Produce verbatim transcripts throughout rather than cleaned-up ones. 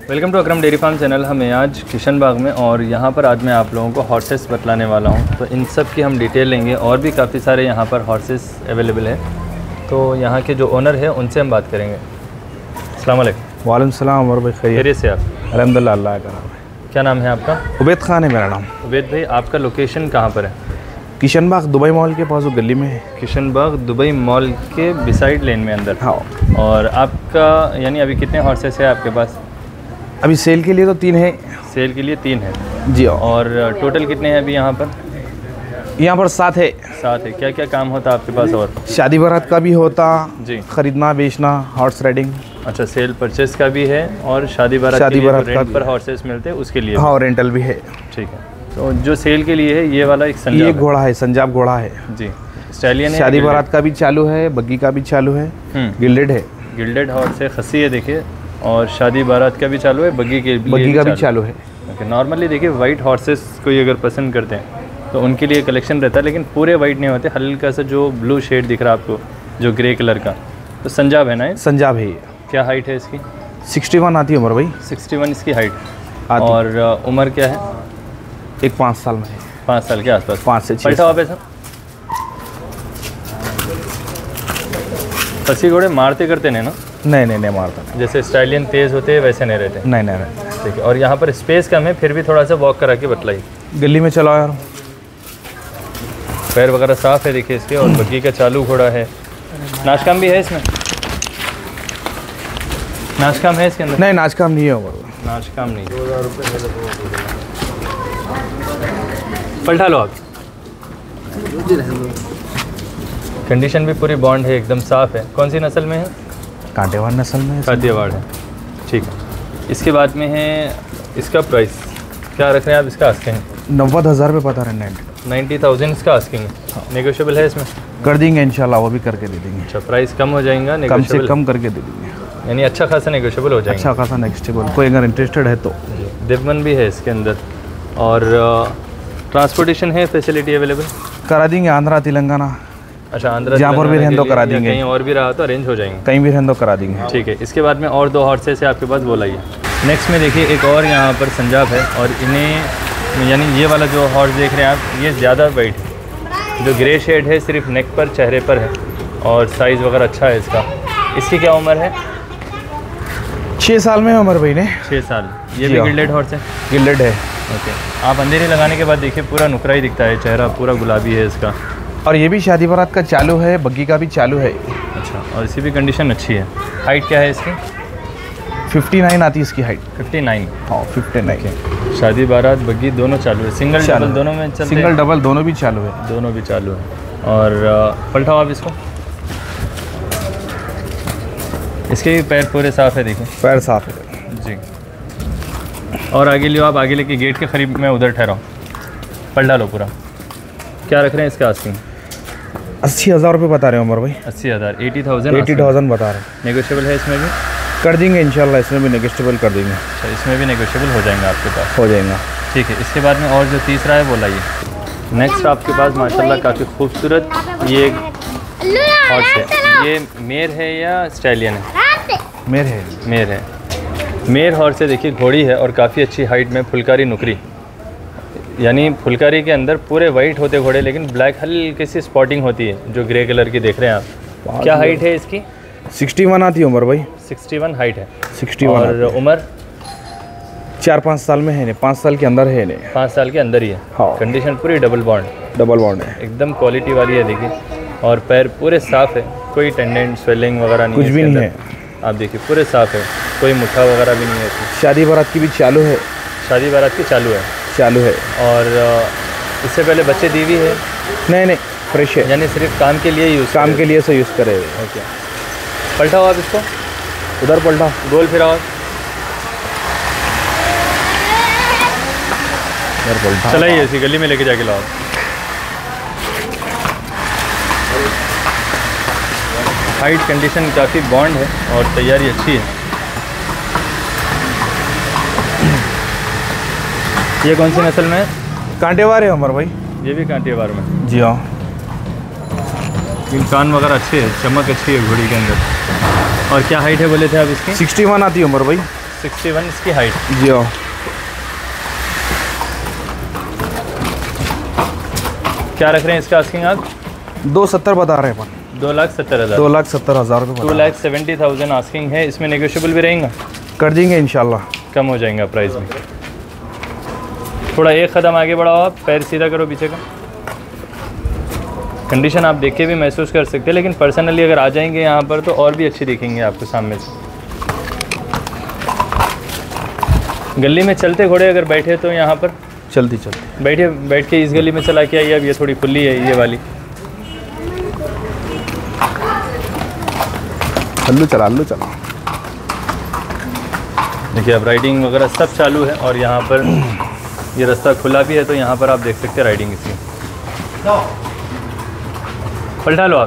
Welcome to Akram dairy farm channel. हमें आज किशन बाग में और यहाँ पर आज मैं आप लोगों को हॉर्सेस बतलाने वाला हूँ। तो इन सब की हम डिटेल लेंगे और भी काफ़ी सारे यहाँ पर हॉर्सेस अवेलेबल है। तो यहाँ के जो ओनर है उनसे हम बात करेंगे। अस्सलाम वालेकुम। वालेकुम सलाम। और भाई खैरियत से आप? अल्हम्दुलिल्लाह, अल्लाह का नाम। क्या नाम है आपका? उबैद खान है मेरा नाम। उबैद भाई, आपका लोकेशन कहाँ पर है? किशन बाग दुबई मॉल के पास वो गली में है। किशन बाग दुबई मॉल के बिसाइड लेन में अंदर। हाँ। और आपका यानी अभी कितने हॉर्सेस है आपके पास? अभी सेल के लिए तो तीन है। सेल के लिए तीन है जी। और टोटल कितने हैं अभी यहाँ पर? यहाँ पर सात है। सात है। क्या क्या काम होता है आपके पास? और शादी बारात का भी होता जी, खरीदना बेचना, हॉर्स राइडिंग। अच्छा, सेल परचेस का भी है और शादी बारात शादी के लिए बारात जो रेंट पर हॉर्सेस मिलते हैं उसके लिए। हाँ, रेंटल भी है। ठीक है। तो जो सेल के लिए है ये वाला एक संजाब ये घोड़ा है, संजाब घोड़ा है जी। स्टैलियन है। शादी बारात का भी चालू है, बग्गी का भी चालू है, गिल्डेड है। गिल्डेड हॉर्स है, खस्सी है देखिए। और शादी बारात का भी चालू है, बग्गी के बग्गी का भी चालू है। ओके। नॉर्मली देखिए वाइट हॉर्सेस कोई अगर पसंद करते हैं तो उनके लिए कलेक्शन रहता है, लेकिन पूरे वाइट नहीं होते। हल्का सा जो ब्लू शेड दिख रहा है आपको, जो ग्रे कलर का, तो संजाब है ना ये? संजाब है ये। क्या हाइट है इसकी? सिक्सटी वन आती है उम्र भाई। सिक्सटी वन इसकी हाइट। आती। और उम्र क्या है? एक पाँच साल में है। पाँच साल के आसपास। पाँच से छः। पलटा वापस खस्सी घोड़े मारते करते नहीं ना? नहीं नहीं नहीं मारता नहीं। जैसे स्टाइलियन तेज़ होते हैं वैसे नहीं रहते? नहीं नहीं नहीं। ठीक है। और यहाँ पर स्पेस कम है, फिर भी थोड़ा सा वॉक करा के बतलाइए। गली में चलाओ यार। पैर वगैरह साफ़ है देखिए इसके। और बग्गी का चालू घोड़ा है। नाचकाम भी है इसमें? नाचकाम है इसके अंदर? नहीं, नाचकाम नहीं है उम्र। नाचकाम नहीं। पलटा लो आप। कंडीशन भी पूरी बॉन्ड है, एकदम साफ़ है। कौन सी नस्ल में है? कांटेवार नस्ल में। कातियावाड़ है। ठीक है। इसके बाद में है इसका प्राइस क्या रख रहे हैं आप इसका? आस्किंग नब्बे हज़ार रुपये पता रहे। नाइन्टी नाइन्टी थाउजेंड इसका आस्किंग है। नेगोशिएबल है इसमें? कर देंगे इंशाल्लाह, वो भी करके दे देंगे। अच्छा, प्राइस कम हो जाएगा? कम से कम करके दे देंगे, यानी अच्छा खासा नेगोशिएबल हो जाएगा। अच्छा खासा नेगोशिएबल, कोई अगर इंटरेस्टेड है तो। दिवमन भी है इसके अंदर। और ट्रांसपोर्टेशन है फैसिलिटी अवेलेबल? करा देंगे, आंध्रा तेलंगाना। अच्छा, आंध्रा जहाँ पर भी रहें तो करा देंगे। कहीं और भी रहा तो अरेंज हो जाएंगे? कहीं भी रहें तो करा देंगे। ठीक है। इसके बाद में और दो हॉर्सेस है आपके पास, बोलाइए। नेक्स्ट में देखिए एक और यहाँ पर संजाब है। और इन्हें यानी ये वाला जो हॉर्स देख रहे हैं आप, ये ज़्यादा वाइट है। जो ग्रे शेड है सिर्फ नेक पर, चेहरे पर है। और साइज़ वगैरह अच्छा है इसका। इसकी क्या उम्र है? छः साल में उम्र भाई ने। छः साल। ये भी गिल्डेड हॉर्स है? गिल्डेड है। ओके। आप अंधेरे लगाने के बाद देखिए पूरा नुकरा ही दिखता है, चेहरा पूरा गुलाबी है इसका। और ये भी शादी बारात का चालू है, बग्गी का भी चालू है। अच्छा। और इसकी भी कंडीशन अच्छी है। हाइट क्या है इसकी? उनसठ आती है इसकी हाइट। उनसठ? हाँ, उनसठ। शादी बारात बग्गी दोनों चालू है? सिंगल डबल दोनों में चलते हैं? सिंगल डबल दोनों भी चालू है। दोनों भी चालू है। और पलटाओ आप इसको। इसके भी पैर पूरे साफ़ है देखिए। पैर साफ़ है जी। और आगे लियो आप, आगे लेके गेट के करीब मैं उधर ठहरा हूँ। पलटा लो पूरा। क्या रख रहे हैं इसका आस्किंग? अस्सी हज़ार रुपये बता रहे हैं उमर भाई। अस्सी हज़ार एटी थाउजेंड एटी थाउजेंड बता रहे हैं। नेगोशिएबल है इसमें भी? कर देंगे इंशाल्लाह, इसमें भी नेगोशिएबल कर देंगे। अच्छा, इसमें भी नेगोशिएबल हो जाएंगा आपके पास? हो जाएगा। ठीक है। इसके बाद में और जो तीसरा है वो लाइए। नेक्स्ट आपके पास माशाल्लाह काफ़ी खूबसूरत ये हॉर्स है। ये मेर है या स्टैलियन है? मेर है। मेर है। मेर हॉर्स है देखिए, घोड़ी है और काफ़ी अच्छी हाइट में, फुलकारी नुकरी। यानी फुलकारी के अंदर पूरे वाइट होते घोड़े, लेकिन ब्लैक हल्की सी स्पॉटिंग होती है, जो ग्रे कलर की देख रहे हैं आप। क्या हाइट है इसकी? सिक्सटी वन आती है उम्र भाई। सिक्सटी वन हाइट है। Sixty one. और उम्र? चार पाँच साल में है, पाँच साल के अंदर है। पाँच साल के अंदर ही है। हाँ। कंडीशन पूरी डबल बॉन्ड। डबल बॉन्ड है, एकदम क्वालिटी वाली है देखिए। और पैर पूरे साफ़ है, कोई टेंडेंट स्वेलिंग वगैरह नहीं, कुछ भी नहीं है। आप देखिए पूरे साफ़ है, कोई मुट्ठा वगैरह भी नहीं है इसकी। शादी बारात की भी चालू है? शादी बारात की चालू है। चालू है। और इससे पहले बच्चे दी हुई है? नहीं नहीं, फ्रेश है। यानी सिर्फ काम के लिए यूज़? काम के लिए से यूज़ करे। ओके। पलटाओ आप इसको। उधर पलटाओ, गोल फिराओ। चलाइए, इसी गली में लेके जाके लाओ। हाइट कंडीशन काफ़ी बॉन्ड है और तैयारी अच्छी है। ये कौन सी नस्ल में है? कांटेवार है उमर भाई। ये भी कांटेवार में? जी हाँ। कान वगैरह अच्छे है, चमक अच्छी है घोड़ी के अंदर। और क्या हाइट है बोले थे आप इसकी? सिक्सटी वन आती है उमर भाई। सिक्सटी वन इसकी हाइट। जी हाँ। क्या रख रहे हैं इसका आस्किंग आप? दो सत्तर बता रहे हैं अपन। दो लाख सत्तर हज़ार दो लाख सत्तर हज़ार रुपये two lakh seventy thousand asking है। इसमें नेगोशिएबल भी रहेगा? कर देंगे इंशाल्लाह, कम हो जाएगा प्राइस में। थोड़ा एक कदम आगे बढ़ाओ आप, पैर सीधा करो पीछे का। कंडीशन आप देख के भी महसूस कर सकते हैं, लेकिन पर्सनली अगर आ जाएंगे यहाँ पर तो और भी अच्छी दिखेंगे आपको सामने से। गली में चलते घोड़े अगर बैठे तो यहाँ पर चलती चलती बैठे बैठ के इस गली में चला के आइए। अब ये थोड़ी खुली है ये वाली। अल्लू चला अल्लू चला। देखिए अब राइडिंग वगैरह सब चालू है और यहाँ पर ये रास्ता खुला भी है, तो यहाँ पर आप देख सकते हैं राइडिंग इसकी। पलटा लो आप।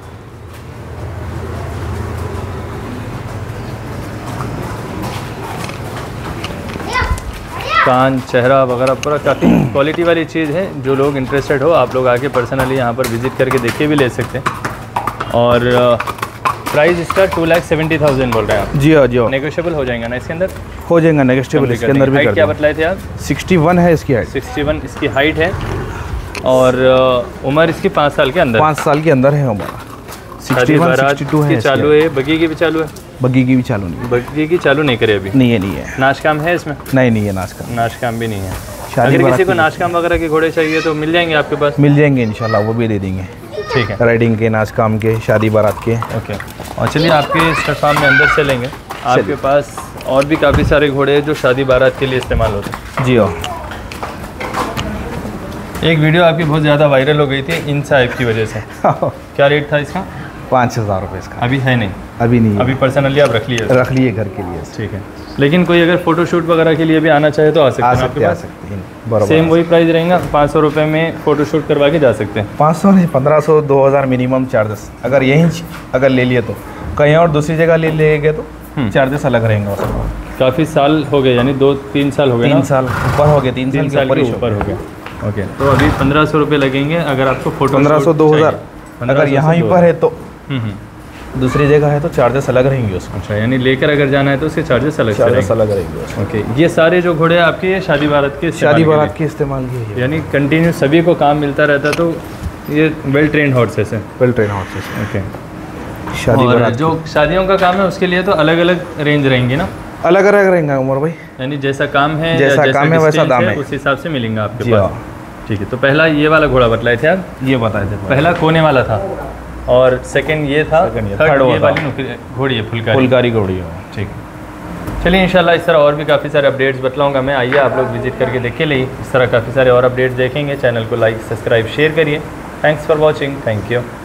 कान चेहरा वगैरह पूरा काफ़ी क्वालिटी वाली चीज़ है। जो लोग इंटरेस्टेड हो आप लोग आके पर्सनली यहाँ पर विज़िट करके देख के भी ले सकते हैं। और प्राइस इसका टू लाख सेवेंटी थाउजेंड बोल रहे हैं आप? जी हाँ जी हाँ। नेगोशिएबल हो जाएगा ना इसके अंदर? हो जाएगा नेगोशिएबल, इसके अंदर भी कर क्या बतलाए थे आप? सिक्सटी वन है इसकी हाइट। सिक्सटी वन इसकी हाइट है और उम्र इसकी पाँच साल के अंदर पाँच साल के अंदर है उम्र। सिक्सटी वन सिक्सटी टू है चालू है। बग्गी की भी चालू है? बग्गी की भी चालू नहीं। बग्गी की चालू नहीं करे अभी? नहीं है नहीं है। नाश काम है इसमें? नहीं नहीं है नाश काम। नाश काम भी नहीं है। शादी अगर किसी को नाश काम वगैरह के घोड़े चाहिए तो मिल जाएंगे आपके पास? मिल जाएंगे इंशाल्लाह, वो भी दे देंगे। ठीक है। राइडिंग के, नाच काम के, शादी बारात के। ओके। और चलिए आपके स्टड फार्म में अंदर चलेंगे। आपके पास और भी काफ़ी सारे घोड़े हैं जो शादी बारात के लिए इस्तेमाल होते हैं। जी हाँ। एक वीडियो आपकी बहुत ज़्यादा वायरल हो गई थी इन साहिब की वजह से। क्या रेट था इसका? पाँच हज़ार रुपये इसका। अभी है नहीं? अभी नहीं है। अभी पर्सनली आप रख लिए? रख लिए घर के लिए। ठीक है। लेकिन कोई अगर फोटोशूट वगैरह के लिए भी आना चाहे तो आ सकते आ हैं सकते, आपके आ पास? सकते हैं बराबर। सेम वही प्राइस रहेगा, पाँच सौ रुपये में फ़ोटोशूट करवा के जा सकते हैं? पाँच सौ नहीं, पंद्रह सौ दो हज़ार मिनिमम चार्जेस। अगर यहीं अगर ले लिए तो, कहीं और दूसरी जगह ले लेंगे तो चार्जेस अलग रहेंगे उसका। काफ़ी साल हो गए, यानी दो तीन साल हो गए? तीन साल ऊपर हो गए। तीन साल के ऊपर हो गया। ओके। तो अभी पंद्रह सौ रुपये लगेंगे अगर आपको फोटो। पंद्रह सौ दो हज़ार अगर यहाँ पर है तो, दूसरी जगह है तो चार्जेस अलग रहेंगे उसको। अच्छा, यानी लेकर अगर जाना है तो उसके चार्जेस अलग चार्जेस अलग रहेंगे उसको। ओके। ये सारे जो घोड़े आपके ये शादी बारात के शादी बारात के इस्तेमाल के, यानी कंटिन्यू सभी को काम मिलता रहता, तो ये वेल ट्रेंड हॉर्सेस है? Well trained horses. ओके। शादी बारात जो शादियों का काम है उसके लिए तो अलग अलग रेंज रहेंगी ना? अलग अलग रहेंगे उमर भाई, यानी जैसा काम है जैसा, जैसा काम है वैसा दाम है, उस हिसाब से मिलेंगे आपके पास। ठीक है। तो पहला ये वाला घोड़ा बतलाए थे आप? ये बताए थे। पहला कोने वाला था और सेकंड ये था, थर्ड ये वाली घोड़ी है फुलकारी। फुलकारी घोड़ी है। ठीक है। चलिए इंशाल्लाह इस तरह और भी काफ़ी सारे अपडेट्स बतलाऊंगा मैं। आइए आप लोग विजिट करके देख के लिए इस तरह काफ़ी सारे और अपडेट्स देखेंगे। चैनल को लाइक सब्सक्राइब शेयर करिए। Thanks for watching. Thank you.